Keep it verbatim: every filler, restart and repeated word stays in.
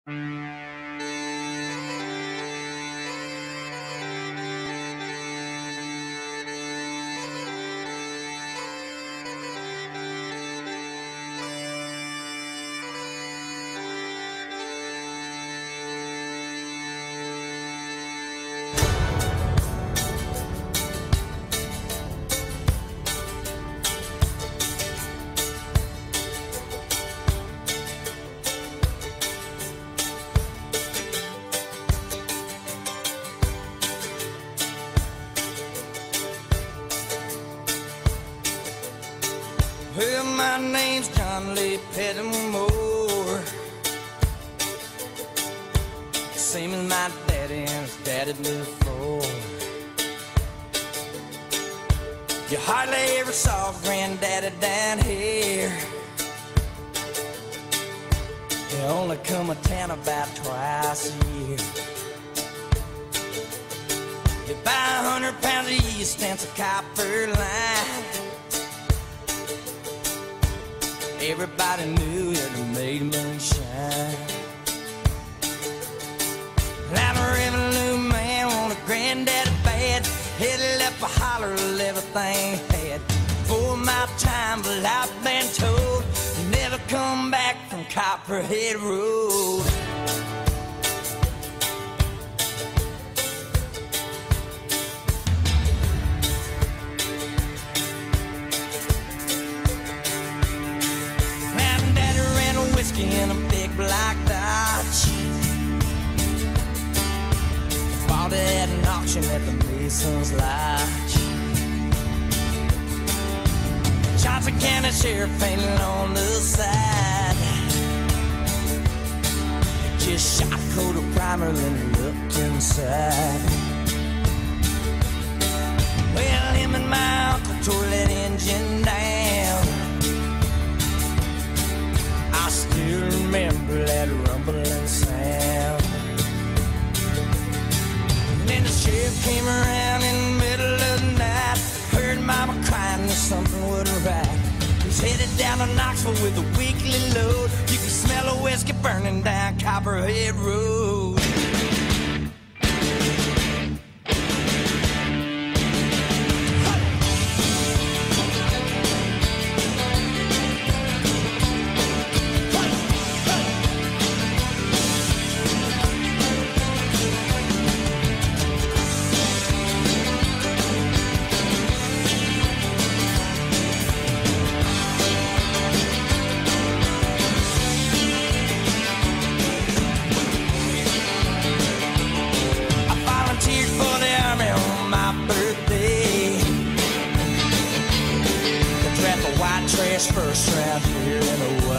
Well, my name's John Lee Pettimore, same as my daddy and his daddy before. You hardly ever saw Granddaddy down here. He only come to town about twice a year. You buy a hundred pounds of yeast and some copper line. Everybody knew that it made moonshine. I'm a revenue man on a granddaddy bad. Headed up a holler of everything had. For my time, but I've been told you never come back from Copperhead Road. In a big black Dodge, bought it at an auction at the Mason's Lodge. Johnson County Sheriff painted on the side. Just shot a coat of primer, then looked inside. Well, him and my uncle tore that engine down. I still remember that rumbling sound. And then the sheriff came around in the middle of the night. Heard mama crying that something wasn't right. He's headed down to Knoxville with a weekly load. You can smell a whiskey burning down Copperhead Road. First round here in a while.